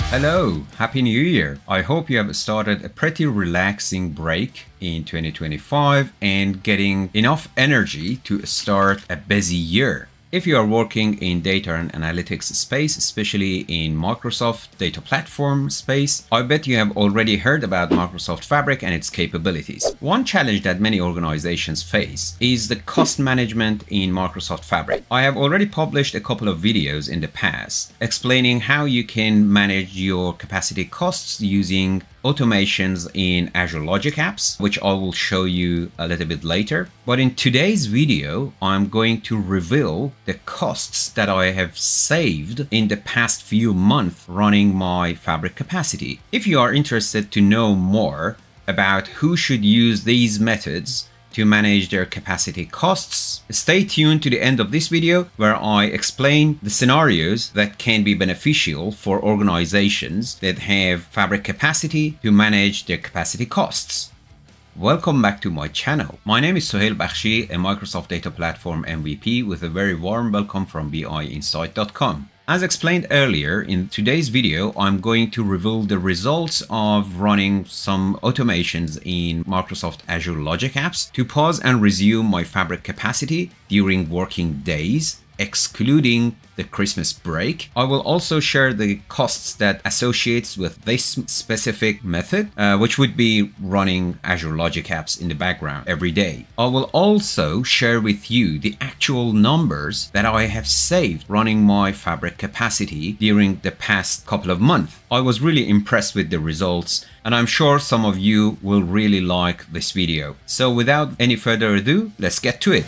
Hello, Happy New Year. I hope you have started a pretty relaxing break in 2025 and getting enough energy to start a busy year. If you are working in data and analytics space, especially in Microsoft data platform space, I bet you have already heard about Microsoft Fabric and its capabilities. One challenge that many organizations face is the cost management in Microsoft Fabric. I have already published a couple of videos in the past explaining how you can manage your capacity costs using automations in Azure Logic Apps, which I will show you a little bit later. But in today's video, I'm going to reveal the costs that I have saved in the past few months running my Fabric capacity. If you are interested to know more about who should use these methods to manage their capacity costs, stay tuned to the end of this video where I explain the scenarios that can be beneficial for organizations that have Fabric capacity to manage their capacity costs. Welcome back to my channel. My name is Sohail Bakhshi, a Microsoft Data Platform MVP with a very warm welcome from biinsight.com. As explained earlier, in today's video, I'm going to reveal the results of running some automations in Microsoft Azure Logic Apps to pause and resume my Fabric capacity during working days, excluding the Christmas break. I will also share the costs that associates with this specific method, which would be running Azure Logic Apps in the background every day. I will also share with you the actual numbers that I have saved running my Fabric capacity during the past couple of months. I was really impressed with the results, and I'm sure some of you will really like this video. So without any further ado, let's get to it.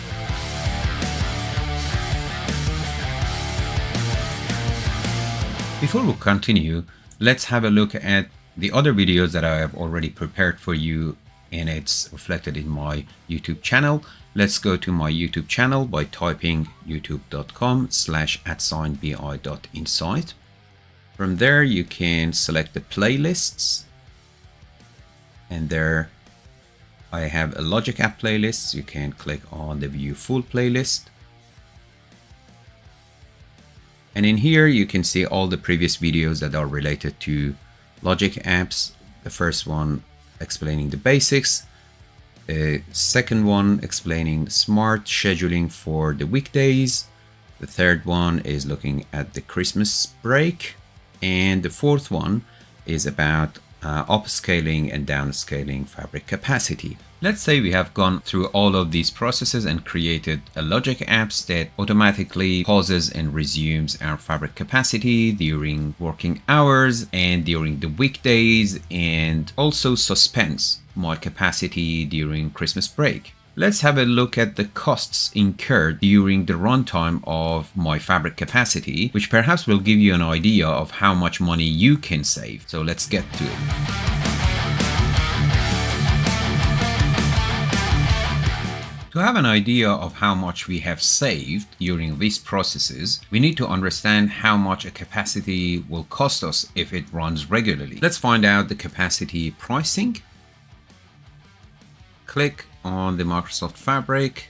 Before we continue, let's have a look at the other videos that I have already prepared for you, and it's reflected in my YouTube channel. Let's go to my YouTube channel by typing youtube.com/bi.insight. From there, you can select the playlists, and there I have a Logic App playlist. You can click on the View Full playlist. And in here, you can see all the previous videos that are related to Logic Apps. The first one explaining the basics. The second one explaining smart scheduling for the weekdays. The third one is looking at the Christmas break. And the fourth one is about upscaling and downscaling Fabric capacity. Let's say we have gone through all of these processes and created a Logic Apps that automatically pauses and resumes our Fabric capacity during working hours and during the weekdays, and also suspends my capacity during Christmas break. Let's have a look at the costs incurred during the runtime of my Fabric capacity, which perhaps will give you an idea of how much money you can save. So let's get to it. To have an idea of how much we have saved during these processes, we need to understand how much a capacity will cost us if it runs regularly. Let's find out the capacity pricing. Click on the Microsoft Fabric.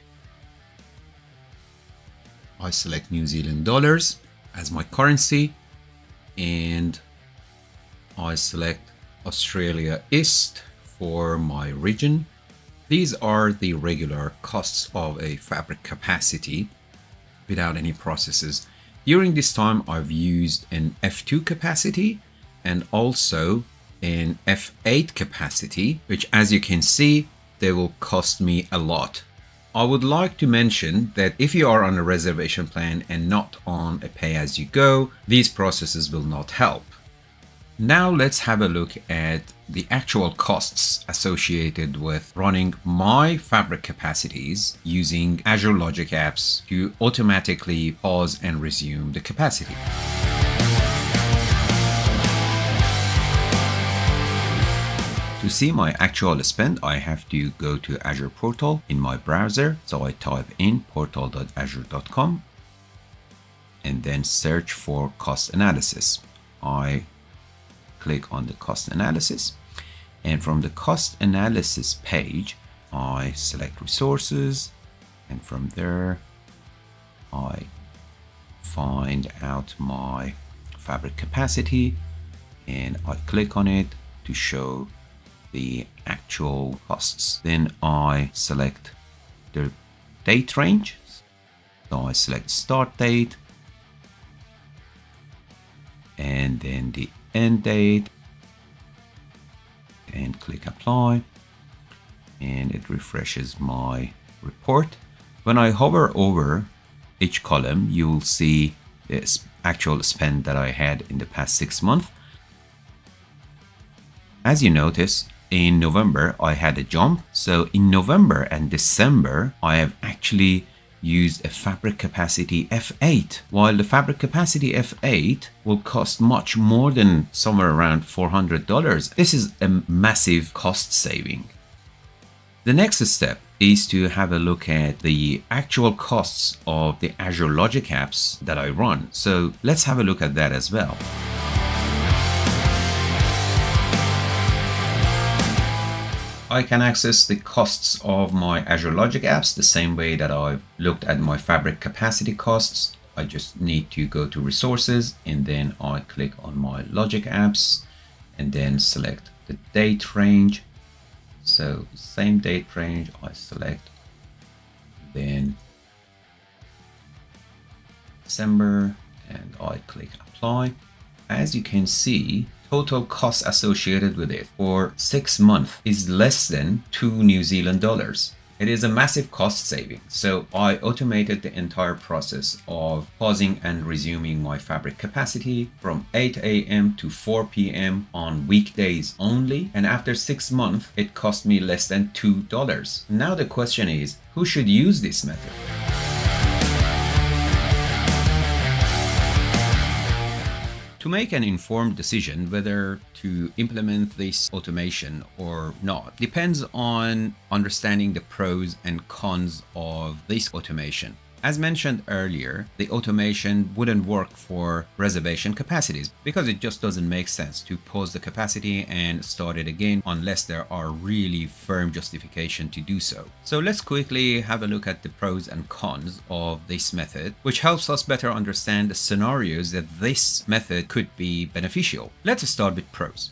I select New Zealand dollars as my currency, and I select Australia East for my region. These are the regular costs of a Fabric capacity without any processes. During this time, I've used an F2 capacity and also an F8 capacity, which, as you can see, they will cost me a lot. I would like to mention that if you are on a reservation plan and not on a pay-as-you-go, these processes will not help. Now let's have a look at the actual costs associated with running my Fabric capacities using Azure Logic Apps to automatically pause and resume the capacity. To see my actual spend, I have to go to Azure Portal in my browser. So I type in portal.azure.com and then search for cost analysis. I click on the cost analysis, and from the cost analysis page, I select resources, and from there, I find out my Fabric capacity. and I click on it to show the actual costs. Then I select the date range. So I select start date and then the end date and click apply, and it refreshes my report. When I hover over each column, you will see the actual spend that I had in the past 6 months. As you notice, in November I had a jump. So in November and December I have actually used a fabric capacity F8, while the fabric capacity F8 will cost much more than somewhere around $400. This is a massive cost saving. The next step is to have a look at the actual costs of the Azure Logic Apps that I run. So let's have a look at that as well. I can access the costs of my Azure Logic Apps the same way that I've looked at my fabric capacity costs. I just need to go to resources and then I click on my Logic Apps and then select the date range. So same date range I select, then December, and I click apply. As you can see, total cost associated with it for 6 months is less than $2 New Zealand dollars. It is a massive cost saving. So I automated the entire process of pausing and resuming my fabric capacity from 8 a.m. to 4 p.m. on weekdays only. And after 6 months, it cost me less than $2. Now the question is, who should use this method? To make an informed decision whether to implement this automation or not depends on understanding the pros and cons of this automation. As mentioned earlier, the automation wouldn't work for reservation capacities because it just doesn't make sense to pause the capacity and start it again unless there are really firm justification to do so. So let's quickly have a look at the pros and cons of this method, which helps us better understand the scenarios that this method could be beneficial. Let's start with pros.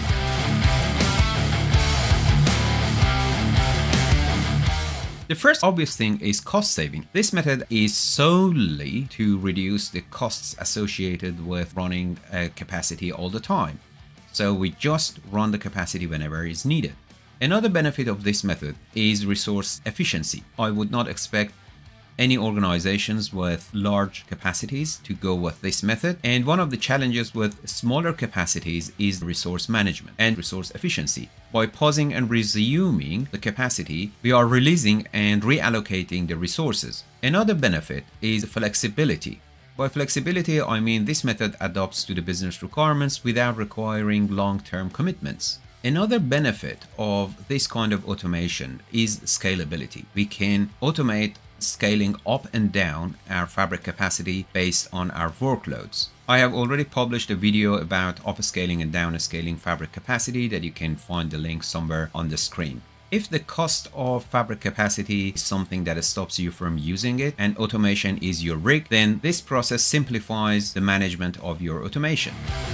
The first obvious thing is cost saving. This method is solely to reduce the costs associated with running a capacity all the time. So we just run the capacity whenever is needed. Another benefit of this method is resource efficiency. I would not expect any organizations with large capacities to go with this method. And one of the challenges with smaller capacities is resource management and resource efficiency. By pausing and resuming the capacity, we are releasing and reallocating the resources. Another benefit is flexibility. By flexibility, I mean this method adapts to the business requirements without requiring long-term commitments. Another benefit of this kind of automation is scalability. We can automate scaling up and down our fabric capacity based on our workloads. I have already published a video about upscaling and downscaling fabric capacity that you can find the link somewhere on the screen. If the cost of fabric capacity is something that stops you from using it and automation is your rig, then this process simplifies the management of your automation.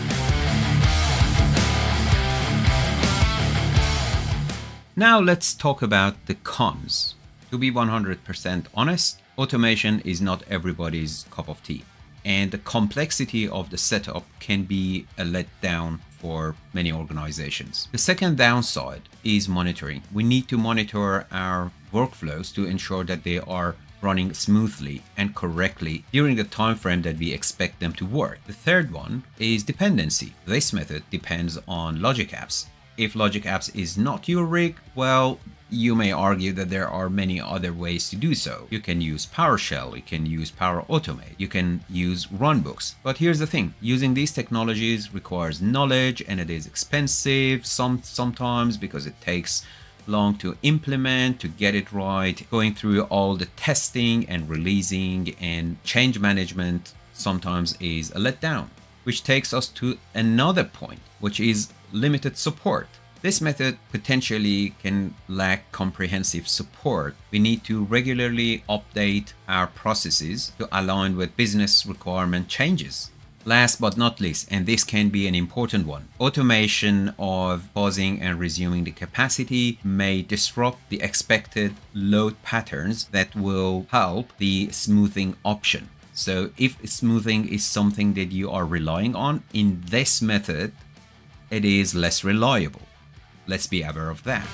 Now let's talk about the cons. To be 100% honest, automation is not everybody's cup of tea, and the complexity of the setup can be a letdown for many organizations. The second downside is monitoring. We need to monitor our workflows to ensure that they are running smoothly and correctly during the time frame that we expect them to work. The third one is dependency. This method depends on LogicApps. If LogicApps is not your rig, well, you may argue that there are many other ways to do so. You can use PowerShell, you can use Power Automate, you can use runbooks. But here's the thing, using these technologies requires knowledge and it is expensive sometimes because it takes long to implement, to get it right. Going through all the testing and releasing and change management sometimes is a letdown, which takes us to another point, which is limited support. This method potentially can lack comprehensive support. We need to regularly update our processes to align with business requirement changes. Last but not least, and this can be an important one, automation of pausing and resuming the capacity may disrupt the expected load patterns that will help the smoothing option. So if smoothing is something that you are relying on, in this method, it is less reliable. Let's be aware of that.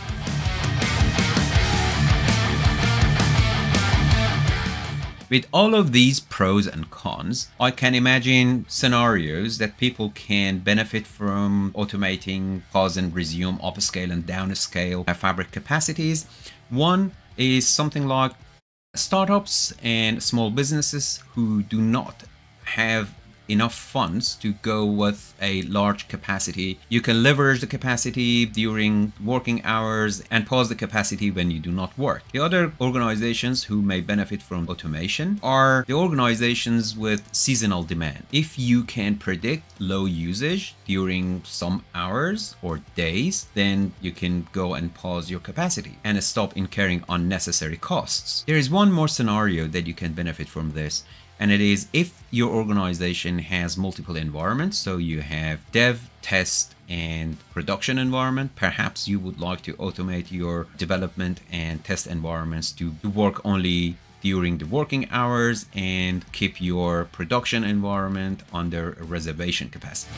With all of these pros and cons, I can imagine scenarios that people can benefit from automating pause and resume, upscale and downscale fabric capacities. One is something like startups and small businesses who do not have enough funds to go with a large capacity. You can leverage the capacity during working hours and pause the capacity when you do not work. The other organizations who may benefit from automation are the organizations with seasonal demand. If you can predict low usage during some hours or days, then you can go and pause your capacity and stop incurring unnecessary costs. There is one more scenario that you can benefit from this, and it is if your organization has multiple environments, so you have dev, test, and production environment, perhaps you would like to automate your development and test environments to work only during the working hours and keep your production environment under a reservation capacity.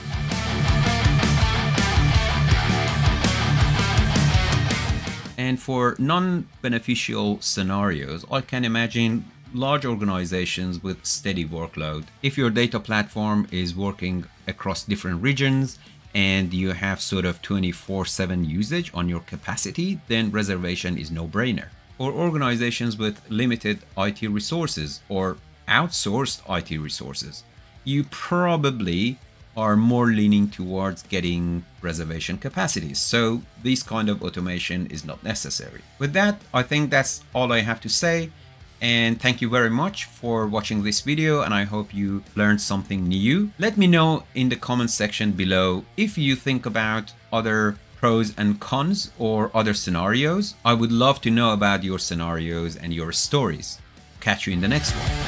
And for non-beneficial scenarios, I can imagine large organizations with steady workload. If your data platform is working across different regions and you have sort of 24/7 usage on your capacity, then reservation is no-brainer. For organizations with limited IT resources or outsourced IT resources, you probably are more leaning towards getting reservation capacities. So this kind of automation is not necessary. With that, I think that's all I have to say. And thank you very much for watching this video, and I hope you learned something new. Let me know in the comment section below if you think about other pros and cons or other scenarios. I would love to know about your scenarios and your stories. Catch you in the next one.